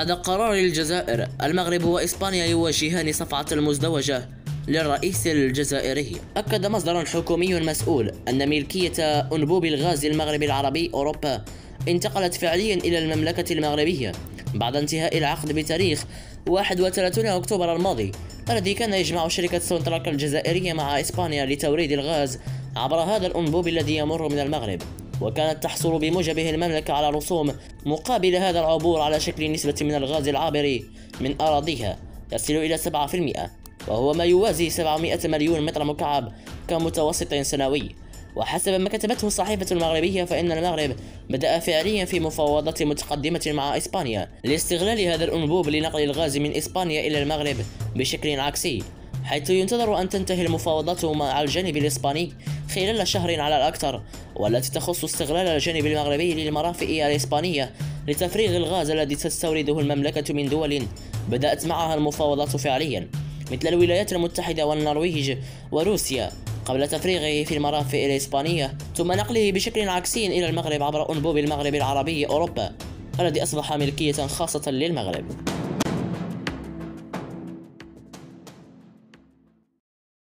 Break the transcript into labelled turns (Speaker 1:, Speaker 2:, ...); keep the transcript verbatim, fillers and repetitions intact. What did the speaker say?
Speaker 1: بعد قرار الجزائر، المغرب وإسبانيا يواجهان صفعة المزدوجة للرئيس الجزائري. أكد مصدر حكومي مسؤول أن ملكية أنبوب الغاز المغربي العربي أوروبا انتقلت فعليا إلى المملكة المغربية بعد انتهاء العقد بتاريخ واحد وثلاثين أكتوبر الماضي، الذي كان يجمع شركة سونتراك الجزائرية مع إسبانيا لتوريد الغاز عبر هذا الأنبوب الذي يمر من المغرب. وكانت تحصل بموجبه المملكة على رسوم مقابل هذا العبور على شكل نسبة من الغاز العابر من أراضيها يصل إلى سبعة بالمئة، وهو ما يوازي سبعمئة مليون متر مكعب كمتوسط سنوي. وحسب ما كتبته الصحيفة المغربية، فإن المغرب بدأ فعليا في مفاوضات متقدمة مع إسبانيا لاستغلال هذا الأنبوب لنقل الغاز من إسبانيا إلى المغرب بشكل عكسي، حيث ينتظر أن تنتهي المفاوضات مع الجانب الإسباني خلال شهر على الأكثر، والتي تخص استغلال الجانب المغربي للمرافق الإسبانية لتفريغ الغاز الذي تستورده المملكة من دول بدأت معها المفاوضات فعليا، مثل الولايات المتحدة والنرويج وروسيا، قبل تفريغه في المرافق الإسبانية ثم نقله بشكل عكسي إلى المغرب عبر أنبوب المغرب العربي أوروبا الذي أصبح ملكية خاصة للمغرب.